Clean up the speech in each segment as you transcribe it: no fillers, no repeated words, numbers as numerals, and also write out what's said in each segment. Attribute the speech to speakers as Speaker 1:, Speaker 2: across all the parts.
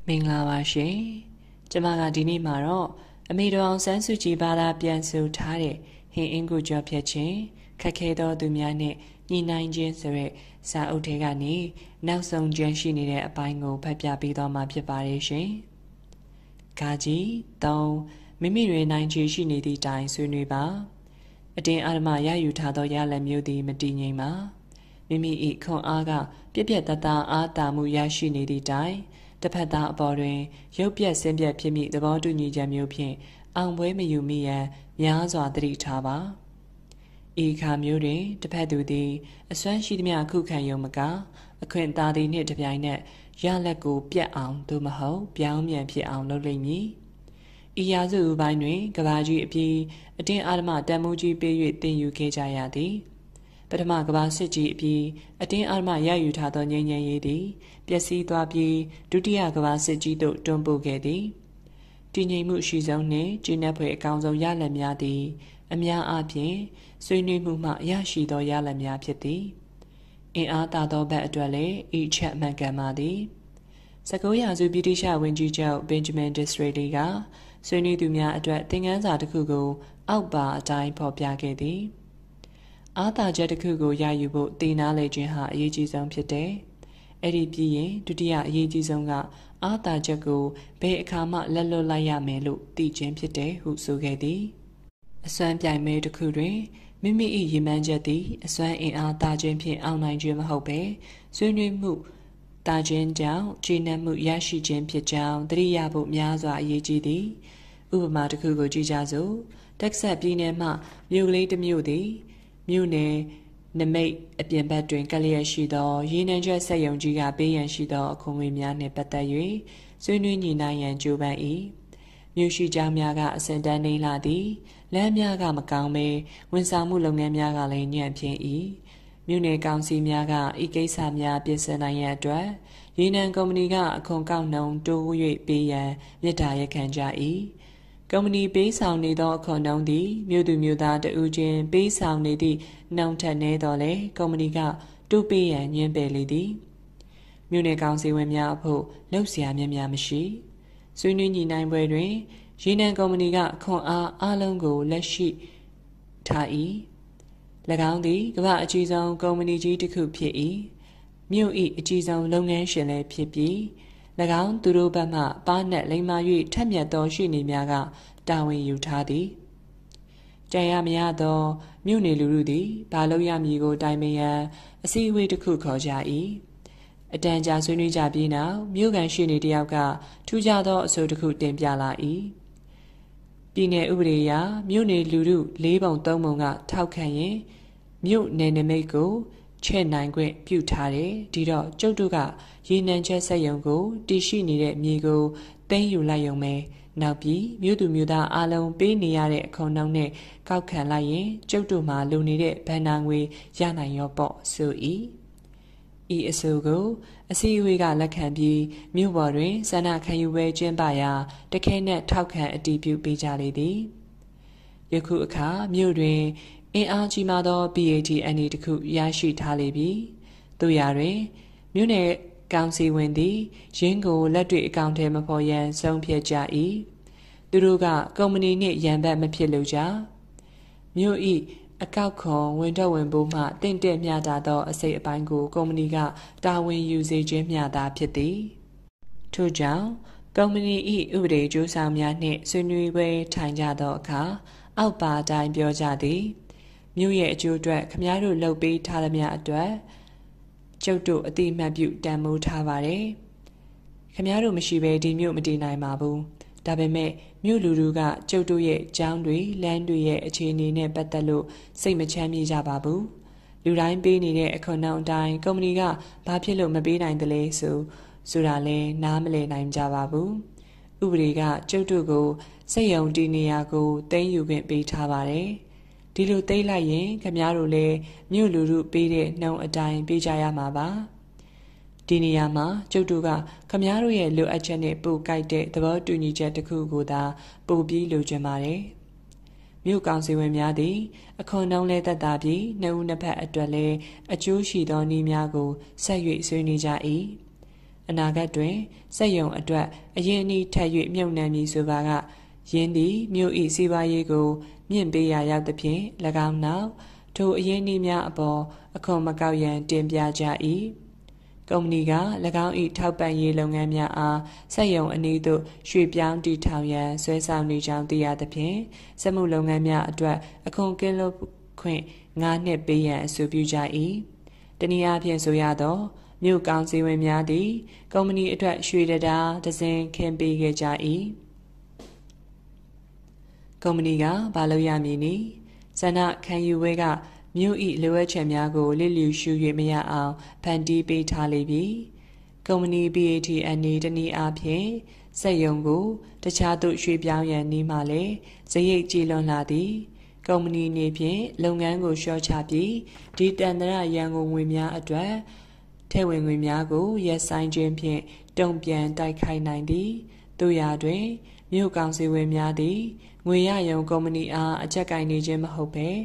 Speaker 1: မင်္ဂလာပါရှင်ကျမကဒီနေ့မှာတော့အမေတော်အောင်ဆန်းစုကြည်ဘာသာပြန်ဆိုထားတဲ့ဟင်အင်္ဂုကြောဖြတ်ခြင်းခက်ခဲသောသူများနဲ့ညီနိုင်ခြင်းဆိုတဲ့စာအုပ်ထဲကနေနောက်ဆုံးကျန်ရှိနေတဲ့အပိုင်းကိုဖတ်ပြပေးသွားမှာဖြစ်ပါတယ်ရှင်။ကာကြီး3မိမိတွင်နိုင်ခြေရှိနေသည့်တိုင်ဆွေးနွေးပါအတင်းအာမရယူထားသောရလဒ်မျိုးသည်မတည်ငြိမ်ပါမိမိ၏ခွန်အားကပြက်ပြက်တသားအားတာမှုရရှိနေသည့်တိုင်တစ်ဖက်သားအပေါ်တွင်ရုပ်ပြက်ဆင်းပြက်ဖြစ်မိသဘောတူညီချက်မျိုးဖြင့်အောင်ပွဲမယူမိရန်များစွာသတိထားပါဤခါမျိုးတွင်တစ်ဖက်သူသည်အစွမ်းရှိသမျှခုခံယုံမကအခွင့်အာဏာသည်နှင့်တပြိုင်နက်ရလက်ကိုပြတ်အောင်သို့မဟုတ်ပြောင်းပြန်ဖြစ်အောင်လုပ်လိမ့်မည်ဤရာစုဥပိုင်းတွင်ကဘာကြီးအပြီးအတင်းအာမတန်မိုးကြီးပေး၍တင်ယူခဲ့ကြရသည်ပထမကဘာစစ်ကြီးအပြီးအတင်းအာမရယူထားသောငြိမ်းချမ်းရေးသည်ပျက်စီးသွားပြီးဒုတိယကဘာစစ်ကြီးသို့တွန်းပို့ခဲ့သည်တည်ငြိမ်မှုရှိဆုံးနှင့်ကျဉ်းပ်ဖွယ်အကောင်ဆုံးရလဒ်များသည်အများအားဖြင့်ဆွေးနွေးမှုမှရရှိသောရလဒ်များဖြစ်သည်အင်အားသာသောဘက်အတွက်လည်းဤချက်မှန်ကန်ပါသည်19ရာစုဗြိတိရှဝန်ကြီးချုပ်ဘင်ဂျမင်ဒစ်ရေလီကဆွေးနွေးသူများအတွက်သင်ခန်းစာတစ်ခုကိုအောက်ပါအတိုင်းဖော်ပြခဲ့သည်အားသာချက်တစ်ခုကိုရယူဖို့တည်နာလေခြင်းဟာအရေးကြီးဆုံးဖြစ်တယ်။အဲ့ဒီပြီးရင်ဒုတိယအရေးကြီးဆုံးကအားသာချက်ကိုဘယ်အခါမှလက်လွတ်လိုက်ရမယ်လို့သိခြင်းဖြစ်တယ်ဟုဆိုခဲ့သည်။အစွမ်းပြိုင်မဲတစ်ခုတွင်မိမိ၏ရည်မှန်းချက်သည်အစွမ်းအင်အားသာခြင်းဖြင့်အောင်နိုင်ခြင်းမဟုတ်ပဲဆွေးနွေးမှုတာခြင်းကြောင့်ကျေနပ်မှုရရှိခြင်းဖြစ်ကြောင်းသတိရဖို့များစွာအရေးကြီးသည်ဥပမာတစ်ခုကိုကြည့်ကြစို့တက်ဆက်ပြည်နယ်မှမြို့ကလေးတစ်မြို့သည်မြို့နယ်နမိတ်အပြင်ဘက်တွင်ကလျက်ရှိသောရေနံချက်ဆက်ယုံကြီးကပေးရန်ရှိသောအခွန်ငွေများနှင့်ပတ်သက်၍ဆွေးနွေးညှိနှိုင်းရန်ကြိုးပမ်း၏မြို့ရှိကျောင်းများကအစင်တန်းနေလာသည်လမ်းများကမကောင်းပေဝန်ဆောင်မှုလုပ်ငန်းများကလည်းညံ့ဖျင်း၏မြို့နယ်ကောင်စီများကဤကိစ္စများပြင်ဆင်နိုင်ရန်အတွက်ရေနံကုမ္ပဏီကအခွန်ကောက်နှုန်းတိုး၍ပေးရန်မြစ်တာရက်ခံကြ၏ကုမ္ပဏီပေးဆောင်နေသောအခွန်နှုန်းသည်မြို့သူမြို့သားတဦးချင်းပေးဆောင်နေသည့်နှုန်းထက်နည်းတော့လေကုမ္ပဏီကတိုးပေးရန်ညှင်းပယ်လေသည်မြို့နယ်ကောင်စီဝင်များအဖို့လှုပ်ရှားများမရှိဆွေးနွေးညှိနှိုင်းပွဲတွင်ရေနံကုမ္ပဏီကခွန်အားလုံးကိုလက်ရှိထား၏၎င်းသည်ကမ္ဘာအကြီးဆုံးကုမ္ပဏီကြီးတစ်ခုဖြစ်၏မြို့၏အကြီးဆုံးလုပ်ငန်းရှင်လည်းဖြစ်ပြီး၎င်းသူတို့ဘက်မှပါးနှက်လိမ္မာ၍ထက်မြက်သောရှိနေများကတာဝန်ယူထားသည်ကြံရမရသောမြို့နေလူတို့သည်ဘာလို့ရမည်ကိုတိုင်ပင်ရန်အစည်းအဝေးတစ်ခုခေါ်ကြ၏အတန်ကြာဆွေးနွေးကြပြီးနောက်မြို့ကန်ရှိနေတယောက်ကထူးခြားသောအဆိုတစ်ခုတင်ပြလာ၏ပြည်내ဥပဒေအရမြို့နေလူထု၄ပုံ၃ပုံကထောက်ခံရင်မြို့နယ်နိမိတ်ကိုချဲ့နိုင်ခွင့်ပြုထားတယ်ဒီတော့ကျုပ်တို့ကရေနံချက်ဆက်ယုံကိုတည်ရှိနေတဲ့မြေကိုသိမ်းယူလိုက်ရုံပဲနောက်ပြီးမြို့သူမြို့သားအလုံးပေးနေရတဲ့အခွန်နှုန်းနဲ့ကောက်ခံလိုက်ရင်ကျုပ်တို့မှာလုံနေတဲ့ဗန်နာငွေရနိုင်ရောပေါ့ဆို၏ဤအဆိုကိုအစည်းအဝေးကလက်ခံပြီးမြို့ပေါ်တွင်ဆန္ဒခံယူပွဲကျင်းပရာတခဲနဲ့ထောက်ခံအတည်ပြုပေးကြလေသည်ယခုအခါမြို့တွင်အင်အားကြီးမားသော PATNE တစ်ခုရရှိထားလေပြီတို့ရာတွင်မြို့နယ်ကောင်စီဝင်သည်ရင်းကိုလက်တွေ့အကောင့်ထဲမဖော်ရန်ဆုံးဖြတ်ကြ၏သူတို့ကကုမ္ပဏီနှင့်ရန်ဘက်မဖြစ်လို့ကြမြို့၏အကောက်ခွန်ဝန်ထုတ်ဝန်ပိုးမှတင့်တဲ့မျှတာသောအစိတ်အပိုင်းကိုကုမ္ပဏီကတာဝန်ယူစေခြင်းမျှတာဖြစ်သည်ထို့ကြောင့်ကုမ္ပဏီ၏ဥပဒေကြိုးဆောင်များနှင့်ဆွေးနွေးပွဲထိုင်ကြသောအခါအောက်ပါအတိုင်းပြောကြသည်မြို့ရဲ့အကျိုးအတွက်ခမားတို့လှုပ်ပေးထားသမျှအတွက်ကျုပ်တို့အတိအမှတ်ပြုတန်မိုးထားပါတယ်ခမားတို့မရှိဘဲဒီမြို့မတည်နိုင်ပါဘူးဒါပေမဲ့မြို့လူထုကကျုပ်တို့ရဲ့ကျောင်းတွေလမ်းတွေရဲ့အခြေအနေနဲ့ပတ်သက်လို့စိတ်မချမ်းမြေ့ကြပါဘူးလူတိုင်းပေးနေတဲ့အခွန်နှုန်းအတိုင်းကုမ္ပဏီကဘာဖြစ်လို့မပေးနိုင်သလဲဆိုတာလဲနားမလည်နိုင်ကြပါဘူးဥပဒေကကျုပ်တို့ကိုစက်ရုံတည်နေရာကိုသိမ်းယူခွင့်ပေးထားပါတယ်ဒီလိုသိမ်းလိုက်ရင်ခမားတို့လည်းမြို့လူထုပေးတဲ့နှုန်းအတိုင်းပေးကြရမှာပါဒီနေရာမှာကျုပ်တို့ကခမားတို့ရဲ့လိုအပ်ချက်နဲ့ပိုကိုက်တဲ့သဘောတူညီချက်တစ်ခုကိုသာပို့ပြီးလိုချင်ပါတယ်မြို့ကောင်စီဝင်များသည်အခွန်နှုန်းလဲသက်သာပြီးနှစ်ဦးနှစ်ဖက်အတွက်လည်းအကျိုးရှိသောနည်းများကိုဆက်၍ဆွေးနွေးကြ၏အနာဂတ်တွင်စက်ရုံအတွက်အရင်အနည်းထပ်၍မြုပ်နှံမည်ဆိုပါကယင်းသည်မြို့၏စီးပွားရေးကိုမြင့်ပေးရာရောက်သဖြင့်၎င်းနောက်ထိုအရင်အနည်းများအပေါ်အခွန်မကောက်ရန်တင်ပြကြ၏ကုမ္ပဏီက၎င်း၏ထောက်ပံ့ရေးလုပ်ငန်းများအားစက်ရုံအနီးသို့ရွှေ့ပြောင်းတည်ထောင်ရန်ဆွဲဆောင်နေကြောင်းသိရသဖြင့်စက်မှုလုပ်ငန်းများအတွက်အခွန်ကင်းလွတ်ခွင့်9 နှစ်ပေးရန်အဆိုပြုကြ၏တနည်းအားဖြင့်ဆိုရသောမြို့ကောင်စီဝင်များသည်ကုမ္ပဏီအတွက်ရွှေတရားဒဇင်ခင်းပေးခဲ့ကြ၏ကုမ္ပဏီကဘာလုပ်ရမည်နည်းဆန္ဒခံယူဝဲကမြို့၏လိုအပ်ချက်များကိုလစ်လျူရှု၍မရအောင်ဖန်တီးပေးထားလိမ့်မည်ကုမ္ပဏီ BATN တနည်းအားဖြင့်စက်ရုံကိုတခြားသို့ရွှေ့ပြောင်းရန်နည်းမှလည်းစရိတ်ကြီးလွန်လာသည်ကုမ္ပဏီအနေဖြင့်လုပ်ငန်းကိုလျှော့ချပြီးဒီတန်တရာရန်ကုန်ငွေများအတွက်ထည့်ဝင်ငွေများကိုရက်ဆိုင်ခြင်းဖြင့်တုံ့ပြန်တိုက်ခိုက်နိုင်သည်တို့ရာတွင်မြို့ကောင်စီဝင်များသည်ငွေရရုံကုမ္ပဏီအားအကြက်ကင်နေခြင်းမဟုတ်ဘဲ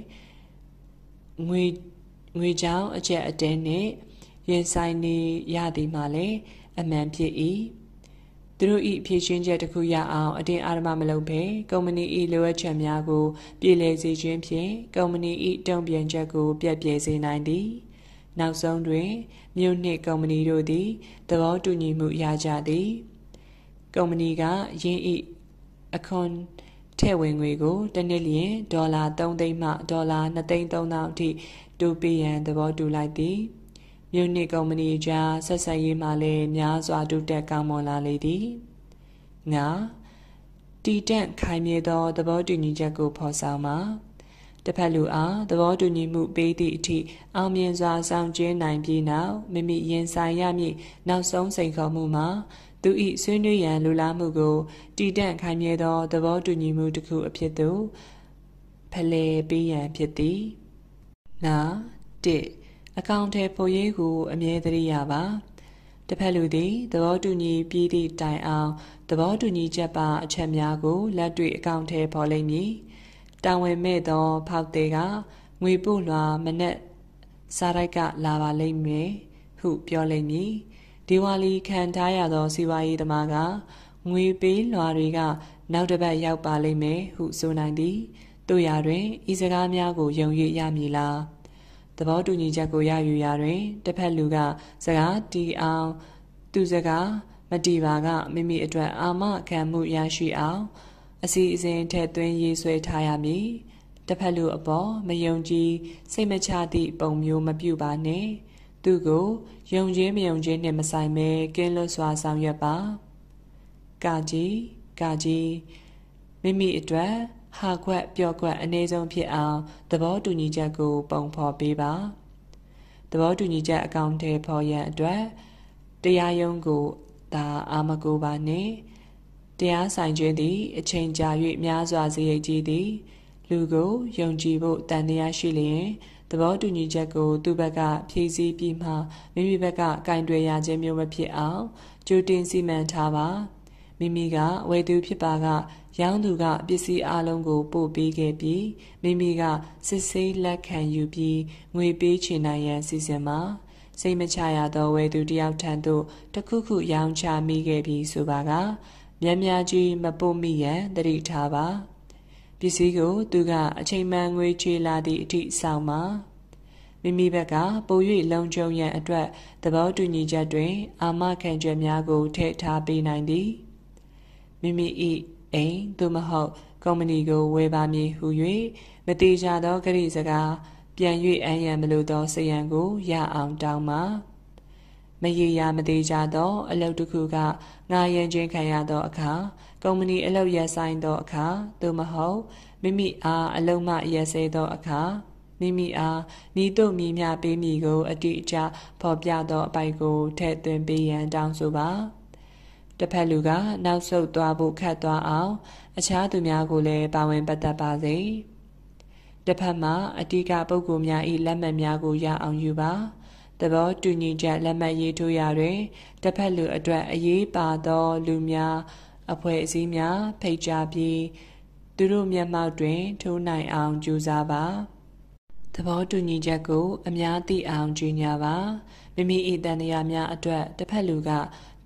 Speaker 1: ငွေကြောင်းအကျက်အတဲနှင့်ရင်ဆိုင်နေရသည်မှလည်းအမှန်ဖြစ်၏သူတို့၏ဖြည့်ရှင်းချက်တစ်ခုရအောင်အတင်းအာရမမလုပ်ဘဲကုမ္ပဏီ၏လိုအပ်ချက်များကိုပြည်လည်စေခြင်းဖြင့်ကုမ္ပဏီ၏တုံ့ပြန်ချက်ကိုပြည့်ပြည့်စေနိုင်သည်နောက်ဆုံးတွင်မြို့နှင့်ကုမ္ပဏီတို့သည်သဘောတူညီမှုရကြသည်ကုမ္ပဏီကယင်း၏အခွန်ထည့်ဝင်ငွေကိုတစ်နှစ်လျင်ဒေါ်လာ3 သိန်းမှဒေါ်လာ2 သိန်း3 သောင်းအထိတိုးပေးရန်သဘောတူလိုက်သည်မြို့နှင့်ကုမ္ပဏီကြားဆက်ဆံရေးမှလည်းများစွာတိုးတက်ကောင်းမွန်လာလေသည်ငါတည်တံ့ခိုင်မြဲသောသဘောတူညီချက်ကိုဖော်ဆောင်ပါတစ်ဖက်လူအားသဘောတူညီမှုပေးသည့်အထိအောင်မြင်စွာဆောင်ကျဉ်နိုင်ပြီးနောက်မိမိရင်ဆိုင်ရမည့်နောက်ဆုံးစိန်ခေါ်မှုမှာသူ၏ဆွေးနွေးရန်လိုလားမှုကိုတည်တံ့ခိုင်မြဲသောသဘောတူညီမှုတစ်ခုအဖြစ်သို့ဖလှယ်ပေးရန်ဖြစ်သည်နာ1အကောင့်ထဲပေါ်ရေးကိုအမြဲတမ်းရပါတစ်ဖက်လူသည်သဘောတူညီပြီးသည့်တိုင်အောင်သဘောတူညီချက်ပါအချက်များကိုလက်တွေ့အကောင့်ထဲပေါ်လိမ့်မည်တာဝန်မဲ့သောဖောက်သည်ကငွေပို့လွှာမနက်စားရိုက်ကလာပါလိမ့်မယ်ဟုပြောလိမ့်မည်ဒီဝါလီခံထားရသောစီဝါရေးသမားကငွေပေးလွှာတွေကနောက်တစ်ပတ်ရောက်ပါလိမ့်မယ်ဟုဆိုနိုင်သည်တို့ရာတွင်ဤစကားများကိုယုံ၍ရမည်လားသဘောတူညီချက်ကိုရယူရာတွင်တစ်ဖက်လူကစကားတီအောင်သူစကားမတီပါကမိမိအတွက်အာမခံမှုရရှိအောင်အစီအစဉ်ထည့်သွင်းရေးဆွဲထားရမည်တစ်ဖက်လူအပေါ်မယုံကြည်စိတ်မချသည့်ပုံမျိုးမပြုပါနှင့်သူကိုယုံခြင်းမယုံခြင်းနှင့်မဆိုင်ဘဲကင်းလွတ်စွာဆောင်ရွက်ပါကာကြီးမိမိအတွက်ဟာခွက်ပျော့ခွက်အနည်းဆုံးဖြစ်အောင်သဘောတူညီချက်ကိုပုံဖော်ပေးပါသဘောတူညီချက်အကောင့်ထဲပေါ်ရန်အတွက်တရားရုံးကိုသာအာမကိုပါနှင့်တရားဆိုင်ခြင်းသည်အချိန်ကြာ၍များစွာစရိတ်ကြီးသည်လူကိုယုံကြည်ဖို့တန်တရားရှိလျင်သဘောတူညီချက်ကိုသူ့ဘက်ကဖြည့်ဆည်းပြီးမှမိမိဘက်ကကင်တွယ်ရခြင်းမျိုးမဖြစ်အောင်ကြိုတင်စီမံထားပါမိမိကဝယ်သူဖြစ်ပါကရောင်းသူကပစ္စည်းအလုံးကိုပို့ပေးခဲ့ပြီးမိမိကစစ်ဆေးလက်ခံယူပြီးငွေပေးချေနိုင်ရန်စီစဉ်မှာစိတ်မချရသောဝယ်သူတယောက်ထံသို့တစ်ခုခုရောင်းချမိခဲ့ပြီးဆိုပါကများကြီးမပို့မိရန်သတိထားပါပစ္စည်းကိုသူကအချိန်မှန်ငွေချေလာသည့်အထိဆောင်ပါမိမိဘက်ကပို၍လုံခြုံရန်အတွက်သဘောတူညီချက်တွင်အာမခံချက်များကိုထည့်ထားပေးနိုင်သည်မိမိ၏အိမ်သို့မဟုတ်ကုမ္ပဏီကိုဝယ်ပါမည်ဟု၍မတိကျသောဂရိစကားပြန်၍အံ့ရံမလို့သောစရန်ကိုရအောင်တောင်းပါမရေရာမသေးကြသောအလုပ်တစ်ခုကငားရန်ခြင်းခံရသောအခါကုမ္ပဏီအလုပ်ရပ်ဆိုင်သောအခါသို့မဟုတ်မိမိအားအလုပ်မှရက်စဲသောအခါမိမိအားမိတို့မိမျှပေးမိကိုအတိအကျဖော်ပြသောအပိုက်ကိုထည့်သွင်းပေးရန်တောင်းဆိုပါတစ်ဖက်လူကနောက်ဆုတ်သွားဖို့ခတ်သွားအောင်အခြားသူများကိုလည်းပါဝင်ပတ်သက်ပါစေတစ်ဖက်မှာအတိကပုဂ္ဂိုလ်များ၏လက်မှတ်များကိုရအောင်ယူပါသဘောတူညီချက်လက်မှတ်ရေးထိုးရာတွင်တစ်ဖက်လူအတွက်အရေးပါသောလူများအဖွဲ့အစည်းများဖိတ်ကြားပြီးသူတို့မျက်မှောက်တွင်ထိုးနိုင်အောင်ကြိုးစားပါသဘောတူညီချက်ကိုအများသိအောင်ကြေညာပါမိမိ၏တန်တရားများအတွက်တစ်ဖက်လူက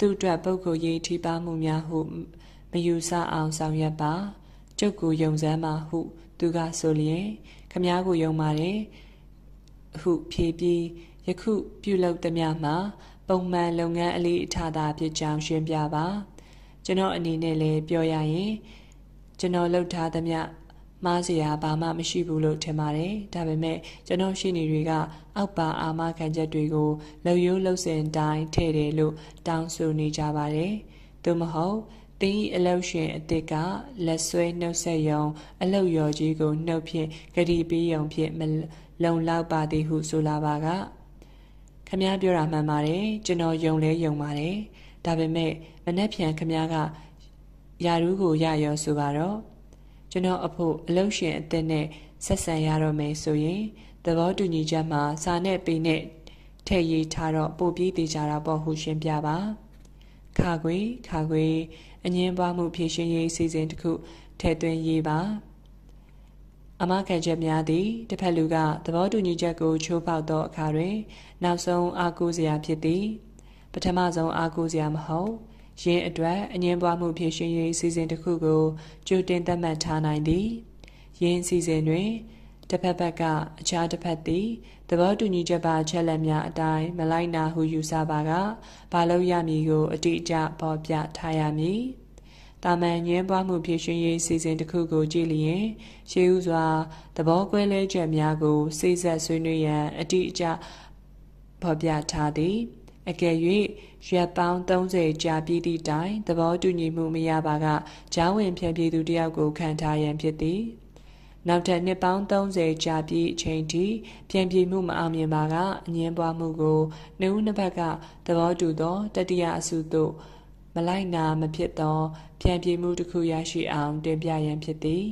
Speaker 1: သူ့အတွက်ပုဂ္ဂိုလ်ရေးထိပါမှုများဟုမယူဆအောင်ဆောင်ရွက်ပါကျုပ်ကိုယုံစမ်းပါဟုသူကဆိုလျင်ခမားကိုယုံပါတယ်ဟုဖြေပြီးယခုပြုလုပ်သမျှမှာပုံမှန်လုပ်ငန်းအလေးအထားသာဖြစ်ကြောင်းရှင်းပြပါကျွန်တော်အနေနဲ့လည်းပြောရရင်ကျွန်တော်လုပ်ထားသမျှမားစရာဘာမှမရှိဘူးလို့ထင်ပါတယ်ဒါပေမဲ့ကျွန်တော်ရှိနေတွေကအောက်ပါအာမခံချက်တွေကိုလုံရိုးလုံစင်တိုင်းထည့်တယ်လို့တောင်းဆိုနေကြပါတယ်သို့မဟုတ်တင်းဤအလောက်ရှင်အစ်စ်ကလက်ဆွဲနှုတ်ဆက်ယုံအလောက်ရော်ကြီးကိုနှုတ်ဖြင့်ဂရီပေးယုံဖြင့်မလုံလောက်ပါသည်ဟုဆိုလာပါကခမားပြောတာမှန်ပါတယ်ကျွန်တော်ယုံလဲယုံပါတယ်ဒါပေမဲ့မနှက်ဖြန်ခမားကယာရူးကိုရရောဆိုပါတော့ကျွန်တော်အဖို့အလုရှင်အသက်နဲ့ဆက်ဆံရတော့မယ်ဆိုရင်သဘောတူညီချက်မှာစာနဲ့ပေနဲ့ထည့်ရေးထားတော့ပို့ပြီးသေးကြတာပေါ့ဟုရှင်းပြပါခါခွေအငင်းပွားမှုဖြည့်ရှင်ရေးအစီအစဉ်တစ်ခုထည့်သွင်းရေးပါအမခံချက်များသည်တစ်ဖက်လူကသဘောတူညီချက်ကိုချိုးဖောက်သောအခါတွင်နောက်ဆုံးအားကိုးစရာဖြစ်သည်ပထမဆုံးအားကိုးစရာမဟုတ်ယင်းအတွက်အငင်းပွားမှုဖြည့်ရှင်ရေးအစီအစဉ်တစ်ခုကိုကြိုတင်သတ်မှတ်ထားနိုင်သည်ယင်းအစီအစဉ်တွင်တစ်ဖက်ဘက်ကအခြားတစ်ဖက်သည်သဘောတူညီချက်ပါချက်လက်များအတိုင်းမလိုက်နာဟုယူဆပါကဘာလို့ရမည်ကိုအတိအကျပေါ်ပြထားရမည်တာမန်ငင်းပွားမှုဖြည့်ရှင်ရေးအစီအစဉ်တစ်ခုကိုကြည့်လျင်ရှေးဥစွာသဘောကွဲလဲချက်များကိုစိတ်ဆက်ဆွေးနွေးရန်အတိအကျပေါ်ပြထားသည်အကယ်၍ရက်ပေါင်း30ကြာပြီးသည့်တိုင်သဘောတူညီမှုမရပါကကြားဝင်ဖြန့်ဖြေသူတယောက်ကိုခံထားရန်ဖြစ်သည်နောက်ထပ်နှစ်ပေါင်း30ကြာပြီးအချိန်ထိဖြန့်ဖြေမှုမအောင်မြင်ပါကအငင်းပွားမှုကိုနှစ်ဦးနှစ်ဘက်ကသဘောတူသောတတိယအစုသို့မလိုက်နာမဖြစ်သောဖြန့်ဖြေမှုတစ်ခုရရှိအောင်တင်ပြရန်ဖြစ်သည်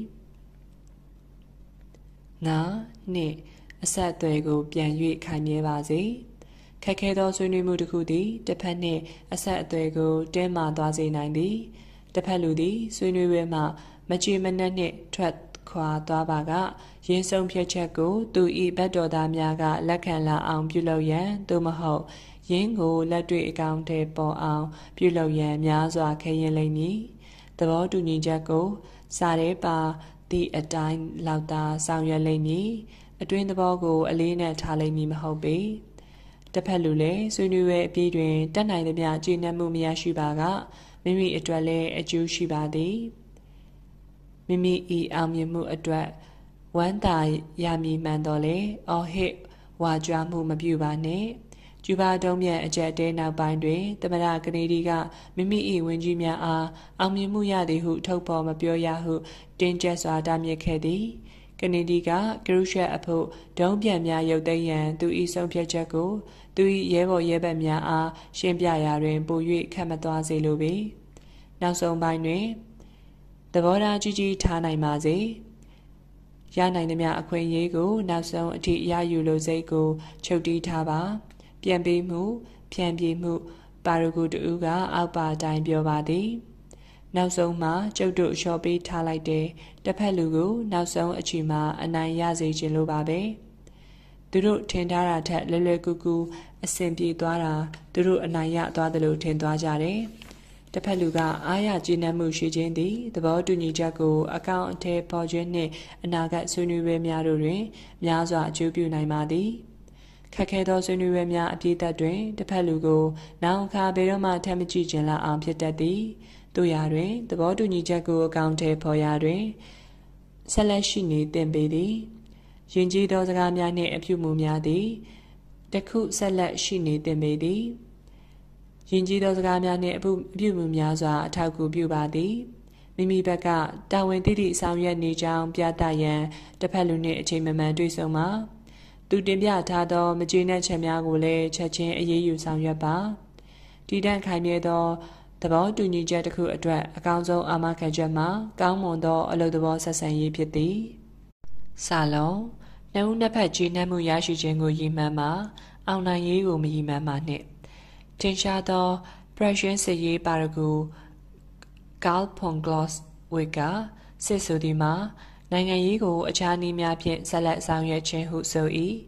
Speaker 1: နှစ်အဆက်အသွယ်ကိုပြန်၍ခိုင်မြဲပါစေခက်ခဲသောဆွေးနွေးမှုတစ်ခုသည်တစ်ဖက်နှင့်အဆက်အသွယ်ကိုတင်းမာသွားစေနိုင်သည်တစ်ဖက်လူသည်ဆွေးနွေးပွဲမှမကြေမနက်နှင့်ထွက်ခွာသွားပါကရင်းဆုံးဖြတ်ချက်ကိုသူ၏ဘက်တော်သားများကလက်ခံလာအောင်ပြုလုပ်ရန်သို့မဟုတ်ရင်းကိုလက်တွေ့အကောင့်ထဲပေါ်အောင်ပြုလုပ်ရန်များစွာခဲယဉ်လိမ့်မည်သဘောတူညီချက်ကိုစာရဲပါသည့်အတိုင်းလောက်သာဆောင်ရွက်လိမ့်မည်အတွင်းသဘောကိုအလေးနက်ထားလိမ့်မည်မဟုတ်ပေတစ်ဖက်လူလည်းဆွေးနွေးပွဲအပြီးတွင်တက်နိုင်သမျှကျေနပ်မှုမရရှိပါကမိမိအတွက်လည်းအကျိုးရှိပါသည်မိမိ၏အောင်မြင်မှုအတွက်ဝမ်းသာရမည်မှန်တော်လေအော်ဟစ်ဝါကြွားမှုမပြုပါနဲ့ကျူဘာတုံးမြတ်အကြက်တဲနောက်ပိုင်းတွင်သမရကနေဒီကမိမိ၏ဝင်ကြီးများအားအောင်မြင်မှုရသည်ဟုထုတ်ဖော်မပြောရဟုတင်းကျပ်စွာတားမြစ်ခဲ့သည်ကနေဒီကကရုရှက်အဖို့ဒုံးပြန်များရုပ်သိမ်းရန်သူ၏ဆုံးဖြတ်ချက်ကိုသူ၏ရဲဘော်ရဲဘက်များအားရှင်းပြရာတွင်ပို၍ခက်မသွားစေလိုပေနောက်ဆုံးပိုင်းတွင်သဘောထားကြီးကြီးထားနိုင်ပါစေရနိုင်သမျှအခွင့်အရေးကိုနောက်ဆုံးအထိရယူလိုစိတ်ကိုချုပ်တီးထားပါပြန်ပေးမှုဖြန့်ပြေးမှုပါရဂူတူကအောက်ပါတိုင်းပြောပါသည်နောက်ဆုံးမှာကျုပ်တို့လျှော်ပေးထားလိုက်တဲ့တစ်ဖက်လူကိုနောက်ဆုံးအချိန်မှာအနိုင်ရစေခြင်းလိုပါပဲသူတို့ထင်ထားတာထက်လွယ်လွယ်ကူကူအဆင်ပြေသွားတာသူတို့အနိုင်ရသွားတယ်လို့ထင်သွားကြတယ်တစ်ဖက်လူကအားရကျေနပ်မှုရှိခြင်းသည်သဘောတူညီချက်ကိုအကောင့်အထည်ပေါ်ခြင်းနှင့်အနာဂတ်ဆွေးနွေးပွဲများတို့တွင်များစွာအကျိုးပြုနိုင်ပါသည်ခက်ခဲသောဆွေးနွေးပွဲများအပြည့်အစုံတွင်တစ်ဖက်လူကိုနောင်အခါဘယ်တော့မှထပ်မကြည့်ခြင်းလောက်အောင်ဖြစ်တတ်သည်တို့ရာတွင်သဘောတူညီချက်ကိုအကောင့်ထဲပေါ်ရာတွင်ဆက်လက်ရှိနေသင့်ပေသည်ယဉ်ကျေးသောစကားများနှင့်အပြုမူများသည်တခုဆက်လက်ရှိနေသင့်ပေသည်ယဉ်ကျေးသောစကားများနှင့်အပြုမူများစွာအထောက်အကူပြုပါသည်မိမိဘက်ကတာဝန်သိသည့်ဆောင်ရွက်နေကြောင်းပြသရန်တစ်ဖက်လူနှင့်အချိန်မှန်တွေ့ဆုံပါသူတင်ပြထားသောမကျေနပ်ချက်များကိုလည်းချက်ချင်းအရေးယူဆောင်ရွက်ပါတည်တံ့ခိုင်မြဲသောသဘောတူညီချက်တစ်ခုအတွက်အကောင်းဆုံးအာမခံချက်မှာကောင်းမွန်သောအလုပ်သဘောဆက်ဆံရေးဖြစ်သည်စာလုံးနှစ်ဦးနှစ်ဖက်ကျေနပ်မှုရရှိခြင်းကိုရည်မှန်းမှာအောင်နိုင်ရေးကိုမရည်မှန်းပါနှင့်ထင်ရှားသော Prussian စစ်ရေးပါရဂူ Karl von Clausewitz ကစစ်ဆိုသည်မှာနိုင်ငံရေးကိုအခြားနည်းများဖြင့်ဆက်လက်ဆောင်ရွက်ခြင်းဟုဆို၏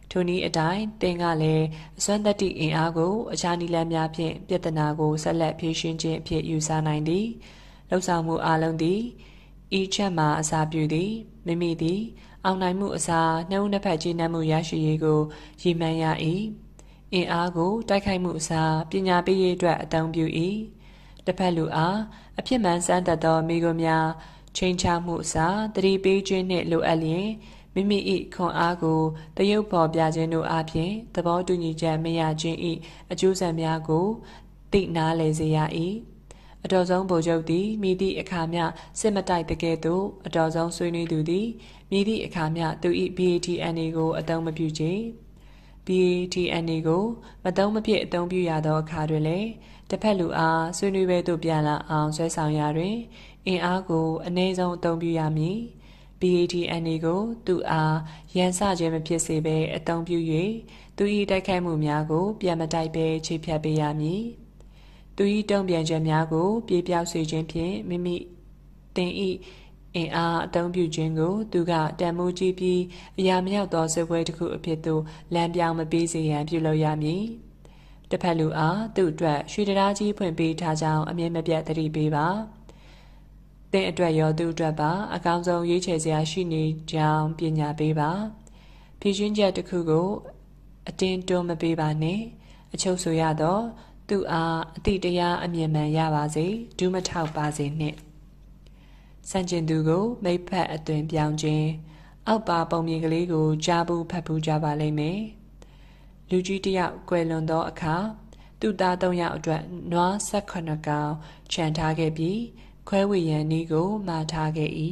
Speaker 1: ထိုနည်းအတိုင်းသင်ကလည်းအစွမ်းတတ္တိအင်အားကိုအခြားနည်းလမ်းများဖြင့်ပြဿနာကိုဆက်လက်ဖြေရှင်းခြင်းအဖြစ်ယူဆနိုင်သည်လှုပ်ဆောင်မှုအလုံးသည်ဤချက်မှာအစာပြုသည်မိမိသည်အောင်နိုင်မှုအစားနှုတ်နှစ်ဖက်ကျေနပ်မှုရရှိရေးကိုရည်မှန်းရ၏အင်အားကိုတိုက်ခိုက်မှုအစားပညာပေးရေးအတွက်အသုံးပြု၏တစ်ဖက်လူအားအဖြစ်မှန်စမ်းသပ်သောမိဂုံများချိန်ချမှုအစားတတိပေးခြင်းနှင့်လိုအပ်လျင်မိမိ၏ခွန်အားကိုတရုပ်ဖော်ပြခြင်းတို့အပြင်သဘောတူညီချက်မရခြင်း၏အကျိုးဆက်များကိုသိနာလည်စေရ၏အတော်ဆုံးဗိုလ်ချုပ်သည်မိသည့်အခါမျှစစ်မတိုက်တကယ်သို့အတော်ဆုံးဆွေးနွေးသူသည်မိသည့်အခါမျှသူ၏ BATNA ကိုအသုံးမပြုချေ BATNA ကိုမသုံးမဖြစ်အသုံးပြုရသောအခါတွင်လည်းတစ်ဖက်လူအားဆွေးနွေးပွဲသို့ပြန်လာအောင်ဆွဲဆောင်ရာတွင်အင်အားကိုအနည်းဆုံးအသုံးပြုရမည် BATNA ကိုသူအားရန်စခြင်းမဖြစ်စေဘဲအသုံးပြု၍သူ၏တိုက်ခိုက်မှုများကိုပြန်မတိုက်ဘဲခြေဖြတ်ပေးရမည်သူ၏တုံ့ပြန်ချက်များကိုပြေပြောက်စေခြင်းဖြင့်မိမိသင်၏အင်အားအသုံးပြုခြင်းကိုသူကတန်မိုးကြီးပြီးအရာမရောက်သောစစ်ပွဲတစ်ခုအဖြစ်သို့လမ်းပြောင်းမပေးစေရန်ပြုလုပ်ရမည်တစ်ဖက်လူအားသူ့အတွက်ရွှေတရားကြီးဖွင့်ပေးထားကြောင်းအမြင်မပြတ်သတိပေးပါသင်အတွက်ရောသူ့အတွက်ပါအကောင်းဆုံးရွေးချယ်စရာရှိနေကြောင်းပညာပေးပါဖြည့်ရှင်းချက်တစ်ခုကိုအတင်းတွန်းမပေးပါနဲ့အချုပ်ဆိုရတော့သူအားအတိတရားအမြင်မှန်ရပါစေဒူးမထောက်ပါစေနှင့်စံကျင်သူကိုမိတ်ဖက်အသွင်ပြောင်းခြင်းအောက်ပါပုံမြင်ကလေးကိုကြားဘူးဖတ်ဘူးကြပါလိမ့်မယ်လူကြီးတစ်ယောက်ကွယ်လွန်သောအခါသူ့သား၃ယောက်အတွက်နွား18ကောင်ခြံထားခဲ့ပြီးခွဲဝေရန်နီးကိုမှာထားခဲ့၏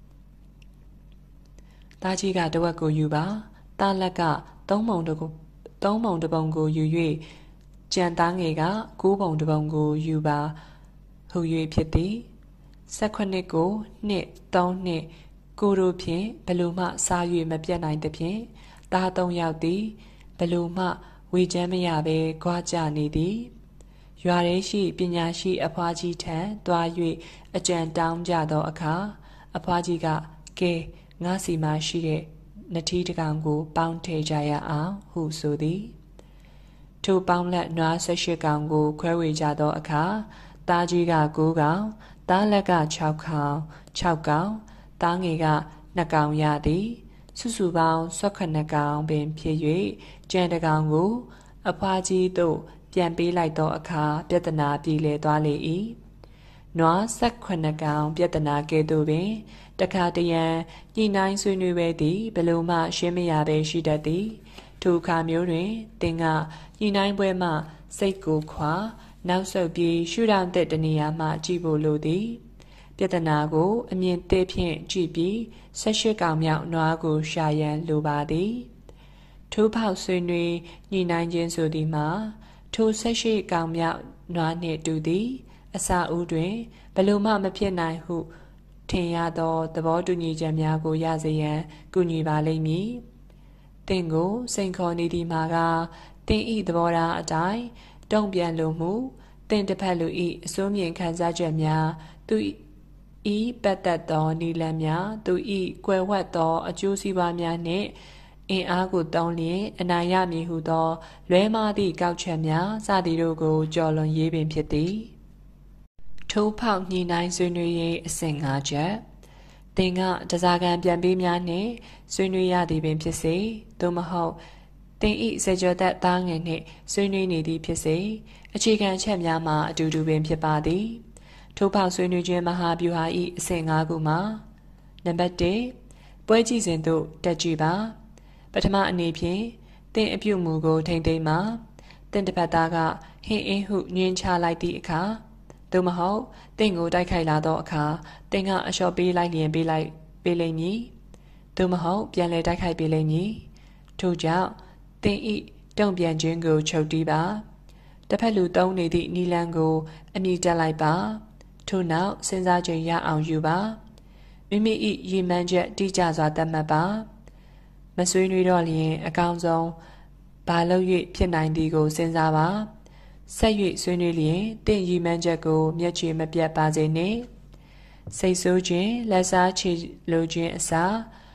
Speaker 1: သားကြီးကတဝက်ကိုယူပါသားလက်က၃ပုံတစ်ပုံကိုယူ၍ကြံသားငယ်က9ပုံတစ်ပုံကိုယူပါဟူ၍ဖြစ်သည်18ကို2 3နှစ်ကိုတို့ဖြင့်ဘလို့မှစား၍မပြတ်နိုင်သဖြင့်သား၃ယောက်သည်ဘလို့မှဝေချမ်းမရဘဲကြွားကြနေသည်ရွာထဲရှိပညာရှိအဖွားကြီးထံသွား၍အကြံတောင်းကြသောအခါအဖွားကြီးကကဲငါစီမှာရှိတဲ့နထီးတစ်ကောင်ကိုပေါင်းထည့်ကြရအောင်ဟုဆိုသည်ထိုပေါင်းလက်နွား18ကောင်ကိုခွဲဝေကြသောအခါသားကြီးက9ကောင်သားလက်က6ကောင်6ကောင်သားငယ်က2ကောင်ရသည်စုစုပေါင်း18ကောင်ပင်ဖြစ်၍ကြံတစ်ကောင်ကိုအဖွားကြီးသို့ပြန်ပေးလိုက်သောအခါပြဿနာပြေလည်သွားလေ၏နွား18ကောင်ပြဿနာကဲ့သို့ပင်တခါတရံညှိနှိုင်းဆွေးနွေးပဲသည်ဘယ်လိုမှရှင်းမရပဲရှိတတ်သည်ထိုအခါမျိုးတွင်သင်ကညှိနှိုင်းပွဲမှစိတ်ကိုခွာနောက်ဆုတ်ပြီးရှုထောင့်တဲ့တနေရာမှကြည့်ဖို့လိုသည်ပြဿနာကိုအမြင်သစ်ဖြင့်ကြည့်ပြီး18ကောင်မြောက်နွားကိုရှာရန်လိုပါသည်ထိုးပေါက်ဆွေးနွေးညှိနှိုင်းခြင်းဆိုသည်မှာထို18ကောင်မြောက်နွားနှင့်တူသည်အစာဦးတွင်ဘယ်လိုမှမဖြစ်နိုင်ဟုထင်ရသောသဘောတူညီချက်များကိုရစေရန်ကူညီပါလိမ့်မည်သင်ကိုစိန်ခေါ်နေသည်မှာကသင်၏သဘောထားအတိုင်းတုံ့ပြန်လိုမှုသင်တစ်ဖက်လူ၏အစိုးမြင်ခံစားချက်များသူ၏ပတ်သက်သောနည်းလမ်းများသူ၏ကွယ်ဝှက်သောအကျိုးစီးပွားများနှင့်အင်အားကိုသုံးလျင်အနိုင်ရမည်ဟုသောလွဲမှားသည့်ကောက်ချက်များစသည်တို့ကိုကျော်လွန်ရေးပင်ဖြစ်သည်ထိုးဖောက်ညှိနှိုင်းဆွေးနွေးရေးအဆင့်5ချက်သင်ကတစားကံပြန်ပေးများနှင့်ဆွေးနွေးရသည်ပင်ဖြစ်စေသို့မဟုတ်သင်၏စေကျော်သက်သားငယ်နှင့်ဆွေးနွေးနေသည်ဖြစ်စေအခြေခံချက်များမှာအတူတူပင်ဖြစ်ပါသည်ထိုးဖောက်ဆွေးနွေးခြင်းမဟာဗျူဟာ၏အဆင့်5ခုမှာနံပါတ်1ပွဲကြည့်စဉ်သို့တက်ကြည့်ပါပထမအနေဖြင့်သင်အပြုမူကိုထိမ့်သိမ်းပါသင်တစ်ဖက်သားကဟင်းအင်းဟုညှင်းချလိုက်သည့်အခါသို့မဟုတ်သင်ကိုတိုက်ခိုက်လာသောအခါသင်ကအလျှော့ပေးလိုက်လျင်ပေးလိမ့်မည်သို့မဟုတ်ပြန်လည်တိုက်ခိုက်ပေးလိမ့်မည်ထို့ကြောင့်သင်၏တုံ့ပြန်ခြင်းကိုချုပ်တီးပါတစ်ဖက်လူသုံးနေသည့်နီလန်းကိုအမိတက်လိုက်ပါထို့နောက်စဉ်းစားချိန်ရအောင်ယူပါမိမိ၏ရည်မှန်းချက်တိကျစွာသတ်မှတ်ပါမဆွေးနွေးတော့လျင်အကောင်းဆုံးဘာလို့၍ဖြစ်နိုင်သည်ကိုစဉ်းစားပါဆက်၍ဆွေးနွေးလျင်တင့်ရည်မှန်းချက်ကိုမျက်ခြေမပြတ်ပါစေနှင့်စိတ်ဆိုးခြင်းလက်စားချေလိုခြင်းအစား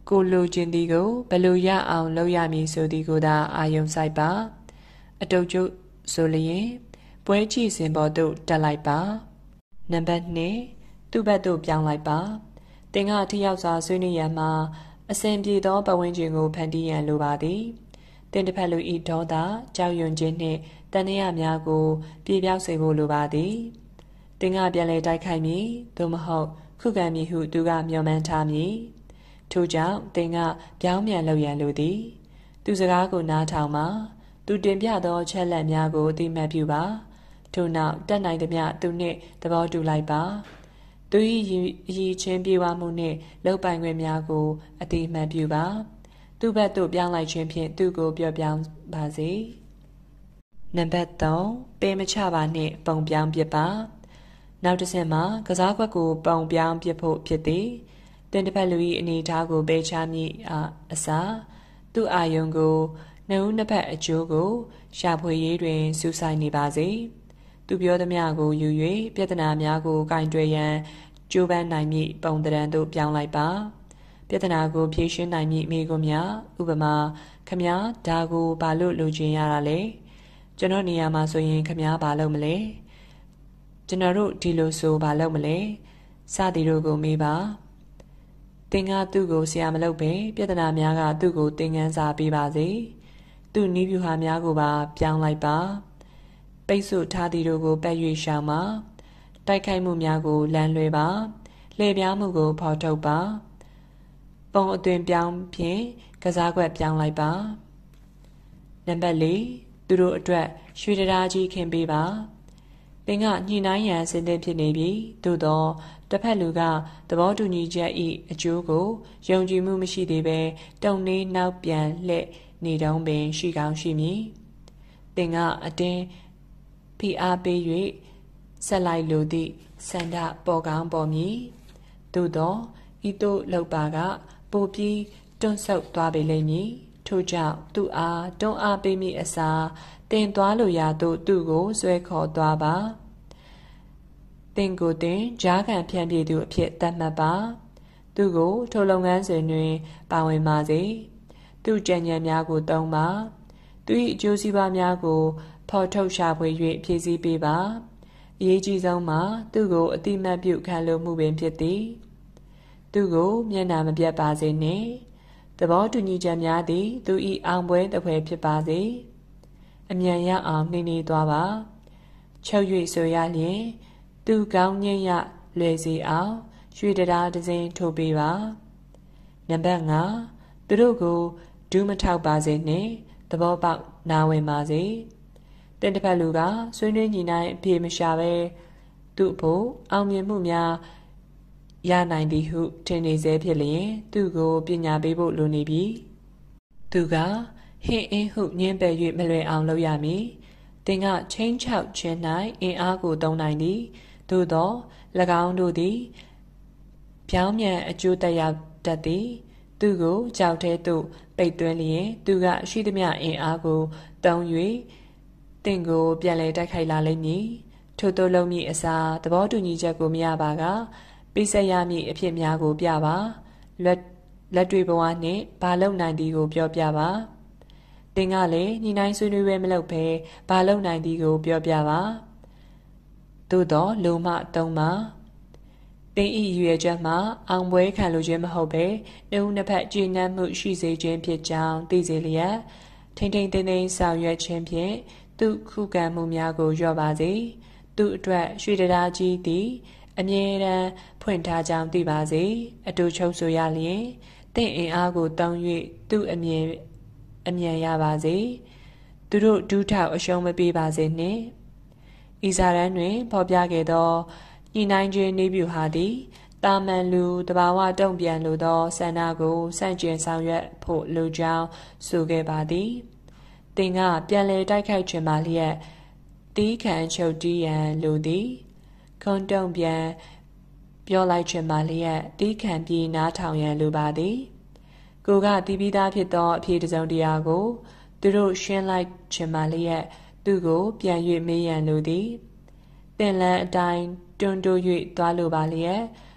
Speaker 1: ကိုလိုချင်သည်ကိုဘယ်လိုရအောင်လုပ်ရမည်ဆိုသည်ကိုသာအာယုံစိုက်ပါအတုတ်ကျုပ်ဆိုလျင်ပွဲကြည့်စဉ်ပေါ်သို့တက်လိုက်ပါနံပါတ်2သူ့ဘက်သို့ပြောင်းလိုက်ပါသင်ကထိရောက်စွာဆွေးနွေးရန်မှာအစဉ်ပြေသောပတ်ဝန်းကျင်ကိုဖန်တီးရန်လိုပါသည်သင်တစ်ဖက်လူဤဒေါသကြောက်ရွံ့ခြင်းနှင့်တန်တရားများကိုပြေပြောက်စေဖို့လိုပါသည်သင်ကပြန်လည်တိုက်ခိုက်မည်သို့မဟုတ်ခုခံမည်ဟုသူကမျှော်မှန်းထားမည်ထို့ကြောင့်သင်ကပြောင်းပြန်လုပ်ရန်လိုသည်သူစကားကိုနားထောင်ပါသူတင်ပြသောချက်လက်များကိုအသိမှတ်ပြုပါထို့နောက်တက်နိုင်သမျှသူနှင့်သဘောတူလိုက်ပါသူ၏ရည်ချင်းပြေဝမှုနှင့်လုပ်ပိုင်ခွင့်များကိုအသိမှတ်ပြုပါသူ့ဘက်သို့ပြောင်းလိုက်ခြင်းဖြင့်သူ့ကိုပြောပြောင်းပါစေနံပါတ်3ပေးမချပါနှင့်ပုံပြောင်းပစ်ပါနောက်တစ်ဆင့်မှာကစားကွက်ကိုပုံပြောင်းပစ်ဖို့ဖြစ်သည်သင်တစ်ဖက်လူ၏အနေအထားကိုပေးချမည်အစားသူ့အာယုံကိုနှစ်ဦးနှစ်ဖက်အကျိုးကိုရှာဖွေရေးတွင်စူးစိုက်နေပါစေသူပြောသမျှကိုယူ၍ပြဿနာများကိုကင်တွယ်ရန်ကြိုးပမ်းနိုင်မည့်ပုံသဏ္ဍာန်သို့ပြောင်းလိုက်ပါပြဿနာကိုဖြေရှင်းနိုင်မည့်မိကွန်းများဥပမာခမားဒါကိုဘာလို့လိုချင်ရတာလဲကျွန်တော်နေရာမှာဆိုရင်ခမားဘာလုပ်မလဲကျွန်တော်တို့ဒီလိုဆိုဘာလုပ်မလဲစသည်တို့ကိုမေးပါသင်ကသူ့ကိုဆရာမလုပ်ပဲပြဿနာများကသူ့ကိုသင်ခန်းစာပေးပါစေသူ့နည်းဗျူဟာများကိုပါပြောင်းလိုက်ပါပိတ်ဆို့ထားသည်တို့ကိုပက်၍ရှောင်ပါတိုက်ခိုက်မှုများကိုလမ်းလွဲပါလှည့်ပြားမှုကိုဖော်ထုတ်ပါပုံအသွင်ပြောင်းဖြင့်ကစားကွက်ပြောင်းလိုက်ပါနံပါတ်4သူတို့အတွက်ရွှေတရားကြီးခင်းပေးပါသင်ကညှိနှိုင်းရန်အဆင်သင့်ဖြစ်နေပြီသို့သောတစ်ဖက်လူကသဘောတူညီချက်၏အကျိုးကိုယုံကြည်မှုမရှိသေးဘဲတုံနေနောက်ပြန်လှည့်နေတုံးပင်ရှိကောင်းရှိမည်သင်ကအတင်းဖိအားပေး၍ဆက်လိုက်လိုသည့်ဆန္ဒပေါ်ကောင်းပေါ်မည်သို့သောဤသို့လောက်ပါကပိုပြီးတွန့်ဆုတ်သွားပေလိမ့်မည်ထို့ကြောင့်သူအားတွန်းအားပေးမိအစားတင်သွားလိုရာသို့သူ့ကိုဆွဲခေါ်သွားပါတင်ကိုတင်ကြားခံဖြန့်ပြသူအဖြစ်သတ်မှတ်ပါသူ့ကိုထိုလုပ်ငန်းစဉ်တွင်ပါဝင်ပါစေသူ့ကြံဉာဏ်များကိုသုံးပါသူ၏အကျိုးစီးပွားများကိုဖော်ထုတ်ရှာဖွေ၍ဖြည့်ဆည်းပေးပါအရေးကြီးဆုံးမှာသူ့ကိုအတိမတ်ပြုခံလိုမှုပင်ဖြစ်သည်သူ့ကိုမျက်နှာမပြတ်ပါစေနှင့်သဘောတူညီချက်များသည်သူ၏အောင်ပွဲတစ်ဖွဲဖြစ်ပါစေအမြန်ရအောင်နှိမ့်နေသွားပါချုပ်၍ဆိုရလျင်သူကောင်းငြိမ်းရလွယ်စေအောင်ရွှေတရားတစ်စိမ်းထိုးပေးပါနံပါတ်5သူတို့ကိုဒူးမထောက်ပါစေနှင့်သဘောပေါက်နားဝင်ပါစေတင်တစ်ဖက်လူကဆွေးနွေးညီနိုင်အပြေမရှာပဲသူ့ဖို့အောင်မြင်မှုများရနိုင်သည်ဟုထင်နေစေဖြစ်လျင်သူ့ကိုပညာပေးဖို့လိုနေပြီသူကဟင်းအင်းဟုညင်းပယ်၍မလွယ်အောင်လုပ်ရမည်သင်ကချင်းချောက်ခြင်း၌အင်အားကိုသုံးနိုင်သည်သို့သော၎င်းတို့သည်ပြောင်းမြန်အကျိုးသက်ရောက်တတ်သည်သူကိုကြောက်သေးသို့ပိတ်သွင်းလျင်သူကရှိသမျှအင်အားကိုသုံး၍သင်ကိုပြန်လည်တိုက်ခိုက်လာလိမ့်မည်ထို့သောလုံးမည်အစားသဘောတူညီချက်ကိုမရပါကပေးဆက်ရမည့်အဖြစ်များကိုပြပါလက်တွေ့ဘဝနှင့်ဘာလုံနိုင်သည်ကိုပြောပြပါသင်ကလည်းညီနိုင်ဆွေးနွေးပွဲမလုပ်ဘဲဘာလုံနိုင်သည်ကိုပြောပြပါသို့သောလိုမှသုံးပါသင်၏ရွယ်ချက်မှာအောင်ပွဲခံလိုခြင်းမဟုတ်ပဲနှစ်ဦးနှစ်ဖက်ကြည်နပ်မှုရှိစေခြင်းဖြစ်ကြောင်းသိစေလျက်ထိမ့်ထိမ့်သိမ့်သိမ့်ဆောင်ရွက်ခြင်းဖြင့်သူခုခံမှုများကိုလျော့ပါစေသူအတွက်ရွှေတရားကြီးသည်အမြဲတမ်းဖွင့်ထားကြောင်းသိပါစေအတူချုပ်ဆိုရလျင်သင်အင်အားကိုတောင်း၍သူ့အမြန်ရပါစေသူတို့ဒူးထောက်အရှုံးမပေးပါစေနှင့်ဤစာတမ်းတွင်ဖော်ပြခဲ့သောညှိနှိုင်းခြင်းနည်းဗျူဟာသည်တာမန်လူတဘာဝတုံ့ပြန်လိုသောဆန္ဒကိုစန့်ကျင်ဆောင်ရွက်ဖို့လိုကြောင်းဆိုခဲ့ပါသည်သင်ကပြန်လည်တိုက်ခိုက်ခြင်းပါလျက်တီးခံချုပ်တီးရန်လိုသည်ခုံတုံပြန်ပြောလိုက်ခြင်းပါလျက်တီးခံပြီးနားထောင်ရန်လိုပါသည်ကိုကတီးပြီးသားဖြစ်သောအဖြေတစ်စုံတစ်ရာကိုသူတို့ရှင်းလိုက်ခြင်းပါလျက်သူကိုပြန်၍မေးရန်လိုသည်သင်လန်းအတိုင်းတွန်းတိုး၍သွားလိုပါလျက်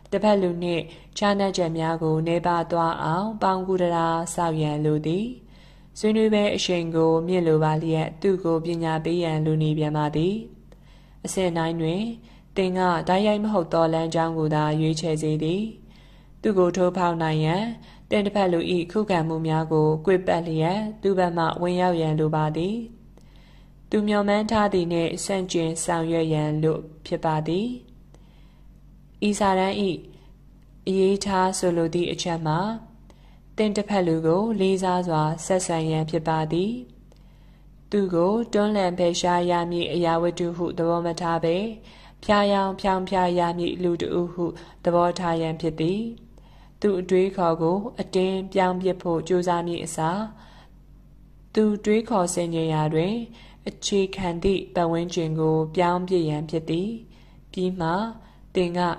Speaker 1: တစ်ဖက်လူနှင့်ခြားနှက်ချက်များကိုနေပါသွားအောင်ပေါင်းကူတရာဆောက်ရန်လိုသည်ဆွေးနွေးပဲအရှိန်ကိုမြင့်လိုပါလျက်သူ့ကိုပညာပေးရန်လူနေပြန်ပါသည်အစဉ်တိုင်းတွင်တင်ကဓာတ်ရိုက်မဟုတ်သောလမ်းကြောင်းကိုသာရွေးချယ်စေသည်သူ့ကိုထိုးဖောက်နိုင်ရန်တင်တစ်ဖက်လူ၏ခုခံမှုများကိုကွေ့ပတ်လျက်သူ့ဘက်မှဝင်ရောက်ရန်လိုပါသည်သူမျှော်မှန်းထားသည်နှင့်ဆန့်ကျင်ဆောင်ရွက်ရန်လိုဖြစ်ပါသည်ဤစာတမ်း၏အရေးထားဆိုလိုသည့်အချက်မှာတင်တစ်ဖက်လူကိုလေးစားစွာဆက်ဆံရန်ဖြစ်ပါသည်သူကိုတွန်းလှန်ဖယ်ရှားရမည့်အရာဝတ္ထုဟုသဘောမထားဘဲဖျားယောင်ဖြောင်းဖျားရမည့်လူတဦးဟုသဘောထားရန်ဖြစ်သည်သူအတွေးခေါ်ကိုအတင်းပြောင်းပစ်ဖို့ကြိုးစားမည့်အစားသူတွေးခေါ်ဆင်ခြင်ရာတွင်အခြေခံသည့်ပတ်ဝန်းကျင်ကိုပြောင်းပစ်ရန်ဖြစ်သည်ပြီးမှတင်က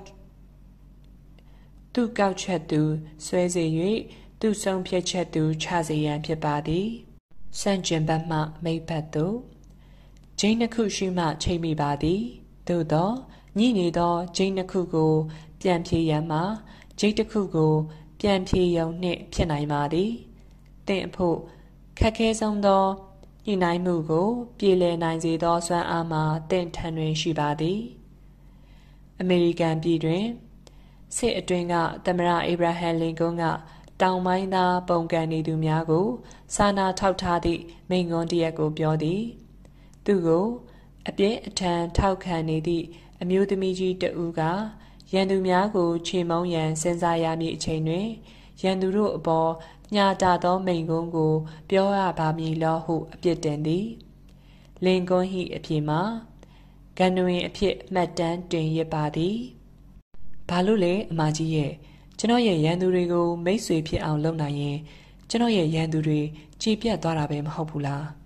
Speaker 1: သူ့ကောက်ချက်သူဆွဲစေ၍သူ့ဆုံးဖြတ်ချက်သူချစေရန်ဖြစ်ပါသည်စန့်ကျင်ဘက်မှမိတ်ဘက်သို့ဂျိန်းနှစ်ခုရှိမှချိန်မိပါသည်သို့သောညှိနေသောဂျိန်းနှစ်ခုကိုပြန်ဖြေရန်မှာဂျိန်းတစ်ခုကိုပြန်ဖြေရုံနှင့်ဖြစ်နိုင်ပါသည်တင့်အဖို့ခက်ခဲဆုံးသောညှိနှိုင်းမှုကိုပြေလည်နိုင်စေသောစွမ်းအားမှာတင့်ထံတွင်ရှိပါသည်အမေရိကန်ပြည်တွင်စစ်အတွင်းကသမ္မတအေဗရာဟမ်လင်ကွန်းကတောင်ပိုင်းသားပုန်ကန်နေသူများကိုစာနာထောက်ထားသည့်မိန့်ခွန်းတစ်ရပ်ကိုပြောသည်သူကိုအပြင်းအထန်ထောက်ခံနေသည့်အမျိုးသမီးကြီးတဦးကရန်သူများကိုချေမှုန်းရန်စဉ်းစားရမည့်အချိန်တွင်ရန်သူတို့အပေါ်ညှာတာသောမိန့်ခွန်းကိုပြောရပါမည်လောဟုအပြစ်တင်သည်လင်ကွန်း၏အဖြစ်မှာဂန္ဓဝင်အဖြစ်မှတ်တမ်းတင်ရပါသည်ဘာလို့လဲအမကြီးရဲ့ကျွန်တော်ရဲ့ရန်သူတွေကိုမိတ်ဆွေဖြစ်အောင်လုပ်နိုင်ရင်ကျွန်တော်ရဲ့ရန်သူတွေကြေပြတ်သွားတာပဲမဟုတ်ဘူးလား